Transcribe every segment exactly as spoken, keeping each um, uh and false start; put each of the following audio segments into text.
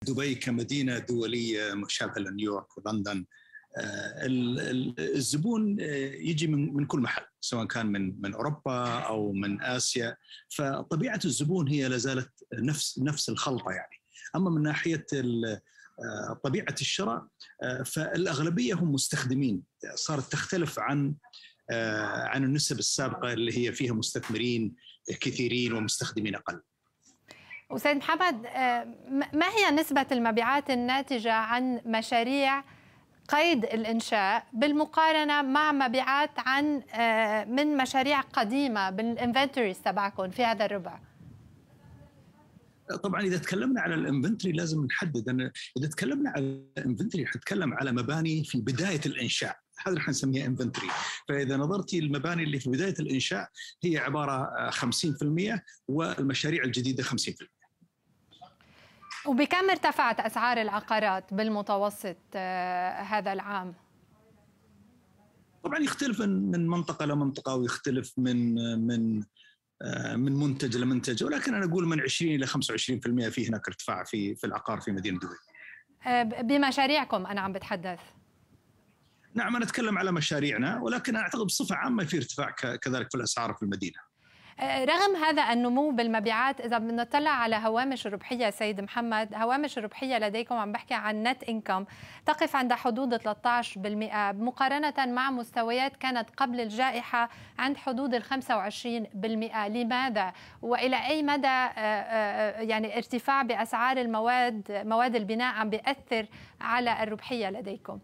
دبي كمدينة دولية مشابهة لنيويورك ولندن، الزبون يجي من من كل محل، سواء كان من من اوروبا او من اسيا، فطبيعه الزبون هي لازالت نفس نفس الخلطه يعني. اما من ناحيه طبيعه الشراء فالاغلبيه هم مستخدمين، صارت تختلف عن عن النسب السابقه اللي هي فيها مستثمرين كثيرين ومستخدمين اقل. أستاذ محمد، ما هي نسبة المبيعات الناتجة عن مشاريع قيد الإنشاء بالمقارنة مع مبيعات عن من مشاريع قديمة بالinventories تبعكم في هذا الربع؟ طبعا إذا تكلمنا على الانفنتوري لازم نحدد، أن إذا تكلمنا على الانفنتوري حنتكلم على مباني في بداية الإنشاء، هذا اللي حنسميها انفنتوري. فإذا نظرتي المباني اللي في بداية الإنشاء هي عبارة خمسين بالمئة والمشاريع الجديدة خمسين بالمئة. وبكم ارتفعت أسعار العقارات بالمتوسط هذا العام؟ طبعا يختلف من منطقة لمنطقة ويختلف من من من منتج لمنتج، ولكن أنا أقول من عشرين إلى خمسة وعشرين بالمئة في هناك ارتفاع في في العقار في مدينة دبي. بمشاريعكم أنا عم بتحدث. نعم أنا أتكلم على مشاريعنا، ولكن أعتقد بصفة عامة في ارتفاع كذلك في الأسعار في المدينة. رغم هذا النمو بالمبيعات، إذا بنطلع على هوامش الربحية سيد محمد، هوامش الربحية لديكم عم بحكي عن نت إنكم تقف عند حدود ثلاثة عشر بالمئة مقارنة مع مستويات كانت قبل الجائحة عند حدود ال خمسة وعشرين بالمئة. لماذا؟ وإلى أي مدى يعني ارتفاع بأسعار المواد مواد البناء عم بيأثر على الربحية لديكم؟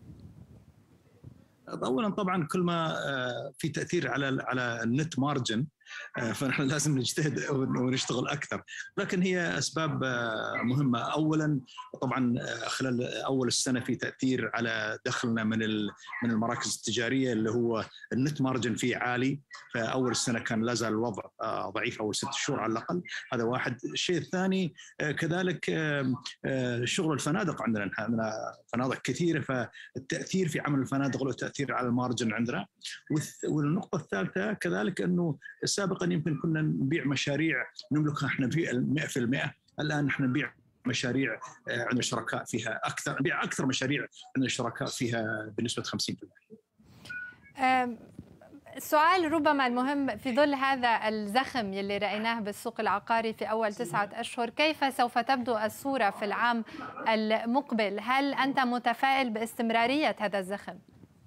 اولا طبعا كل ما في تاثير على على النت مارجن فنحن لازم نجتهد ونشتغل اكثر، لكن هي اسباب مهمه. اولا طبعا خلال اول السنه في تاثير على دخلنا من من المراكز التجاريه اللي هو النت مارجن فيه عالي، فاول السنه كان لا زال الوضع ضعيف اول ست شهور على الاقل، هذا واحد. الشيء الثاني كذلك شغل الفنادق، عندنا عندنا فنادق كثيره، فالتاثير في عمل الفنادق له تاثير على المارجن عندنا. والنقطه الثالثه كذلك انه سابقا يمكن كنا نبيع مشاريع نملكها احنا في مئة بالمئة، الان احنا نبيع مشاريع عندنا شركاء فيها اكثر، نبيع اكثر مشاريع عندنا شركاء فيها بنسبه خمسين بالمئة. السؤال ربما المهم في ظل هذا الزخم يلي رأيناه بالسوق العقاري في أول تسعة أشهر، كيف سوف تبدو الصورة في العام المقبل؟ هل أنت متفائل باستمرارية هذا الزخم؟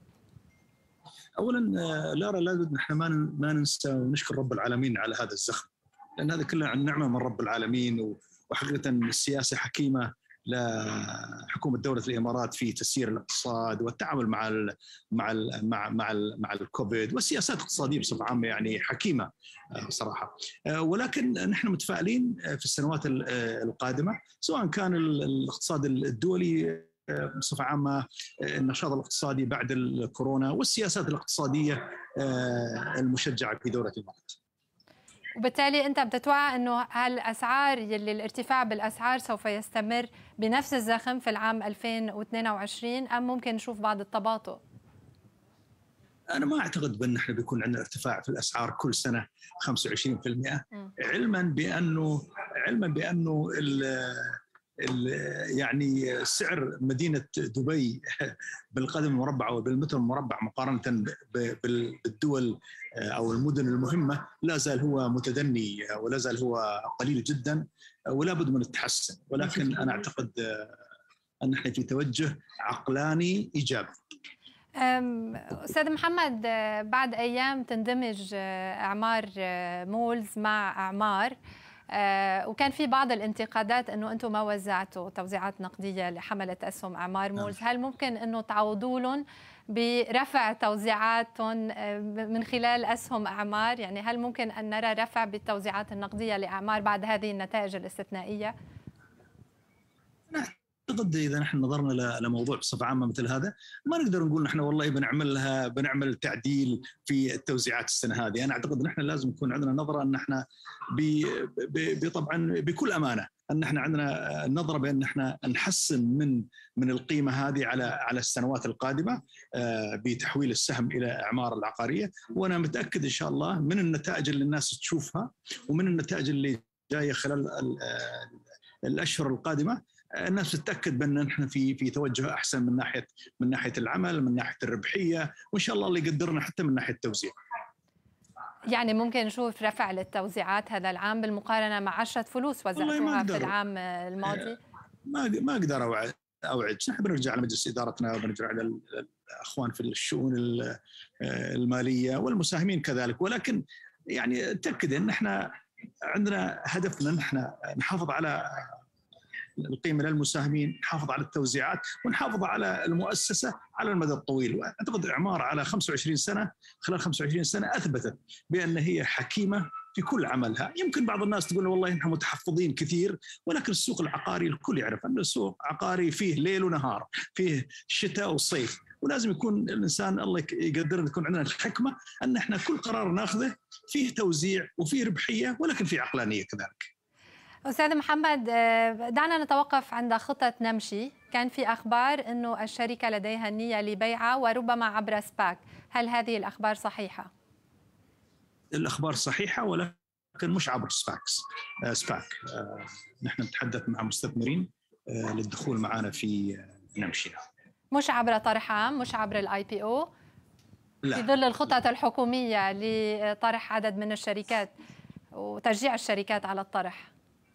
اولا لارا لابد نحن ما ما ننسى ونشكر رب العالمين على هذا الزخم، لان هذا كله عن نعمه من رب العالمين، وحقيقه السياسه حكيمه لحكومه دوله الامارات في تسيير الاقتصاد والتعامل مع ال مع ال مع مع ال مع الكوفيد، والسياسات الاقتصاديه بصفه عامه يعني حكيمه صراحه. ولكن نحن متفائلين في السنوات القادمه، سواء كان الاقتصاد الدولي بصفة عامة، النشاط الاقتصادي بعد الكورونا، والسياسات الاقتصادية المشجعة في دولة الإمارات. وبالتالي أنت بتتوقع أنه هالأسعار يلي الارتفاع بالأسعار سوف يستمر بنفس الزخم في العام ألفين واثنين وعشرين، أم ممكن نشوف بعض التباطؤ؟ أنا ما أعتقد بأن احنا بيكون عندنا ارتفاع في الأسعار كل سنة خمسة وعشرين بالمئة، علما بأنه علما بأنه يعني سعر مدينة دبي بالقدم المربع وبالمتر المربع مقارنة بالدول أو المدن المهمة لا زال هو متدني ولا زال هو قليل جدا ولا بد من التحسن، ولكن أنا أعتقد أن نحن في توجه عقلاني إيجابي. أستاذ محمد، بعد أيام تندمج إعمار مولز مع إعمار، آه وكان في بعض الانتقادات انه انتم ما وزعتوا توزيعات نقديه لحمله اسهم اعمار مولز، هل ممكن انه تعوضوا لهم برفع توزيعاتهم من خلال اسهم اعمار؟ يعني هل ممكن ان نرى رفع بالتوزيعات النقديه لاعمار بعد هذه النتائج الاستثنائيه؟ اعتقد اذا نحن نظرنا لموضوع بصفه عامه مثل هذا ما نقدر نقول نحن والله بنعملها بنعمل تعديل في التوزيعات السنه هذه. انا اعتقد نحن لازم يكون عندنا نظره ان احنا طبعا بكل امانه ان احنا عندنا نظره بان احنا نحسن من من القيمه هذه على على السنوات القادمه بتحويل السهم الى اعمار العقاريه، وانا متاكد ان شاء الله من النتائج اللي الناس تشوفها ومن النتائج اللي جايه خلال الاشهر القادمه الناس تتاكد بان احنا في في توجه احسن من ناحيه من ناحيه العمل، من ناحيه الربحيه، وان شاء الله اللي يقدرنا حتى من ناحيه التوزيع. يعني ممكن نشوف رفع للتوزيعات هذا العام بالمقارنه مع عشرة فلوس وزعتوها في العام الماضي؟ ما ما اقدر اوعد اوعد نحن بنرجع على مجلس ادارتنا وبنرجع على الاخوان في الشؤون الماليه والمساهمين كذلك، ولكن يعني تاكد ان احنا عندنا هدفنا ان احنا نحافظ على القيمه للمساهمين، نحافظ على التوزيعات، ونحافظ على المؤسسه على المدى الطويل. واعتقد اعمار على خمسة وعشرين سنه، خلال خمسة وعشرين سنه اثبتت بان هي حكيمه في كل عملها. يمكن بعض الناس تقول والله نحن متحفظين كثير، ولكن السوق العقاري الكل يعرف ان السوق عقاري فيه ليل ونهار، فيه شتاء وصيف، ولازم يكون الانسان الله يقدر يكون عندنا الحكمه ان احنا كل قرار ناخذه فيه توزيع وفيه ربحيه، ولكن فيه عقلانيه كذلك. أستاذ محمد، دعنا نتوقف عند خطة نمشي. كان في أخبار أنه الشركة لديها النية لبيعها وربما عبر سباك، هل هذه الأخبار صحيحة؟ الأخبار صحيحة، ولكن مش عبر سباكس سباك. نحن نتحدث مع مستثمرين للدخول معنا في نمشي، مش عبر طرح عام، مش عبر الاي بي او، في ظل الخطط الحكومية لطرح عدد من الشركات وتشجيع الشركات على الطرح.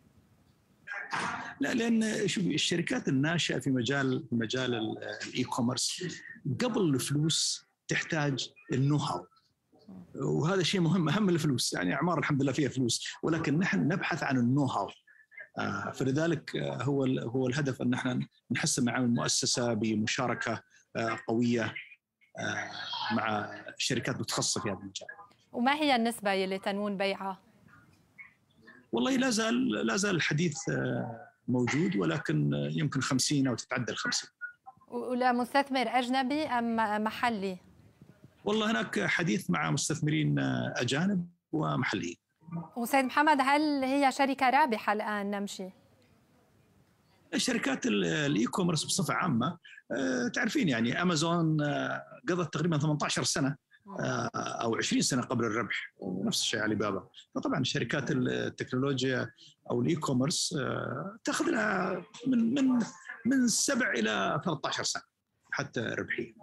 لا، لان شوف الشركات الناشئه في مجال في مجال الاي كوميرس قبل الفلوس تحتاج النو هاو، وهذا شيء مهم اهم من الفلوس. يعني اعمار الحمد لله فيها فلوس، ولكن نحن نبحث عن النو هاو. آه فلذلك آه هو هو الهدف ان احنا نحسن مع المؤسسه بمشاركه آه قويه آه مع شركات متخصصه في هذا المجال. وما هي النسبه اللي تنوون بيعها؟ والله لا زال لا زال الحديث موجود، ولكن يمكن خمسين او تتعدى ال خمسين. ولا مستثمر اجنبي ام محلي؟ والله هناك حديث مع مستثمرين اجانب ومحليين. وسيد محمد، هل هي شركه رابحه الان نمشي؟ الشركات الاي كوميرس بصفه عامه تعرفين يعني امازون قضت تقريبا ثمانية عشر سنه او عشرين سنه قبل الربح، ونفس الشيء علي بابا. فطبعا شركات التكنولوجيا او الاي كوميرس تاخذ لها من من من سبع الى ثلاثة عشر سنه حتى ربحيه.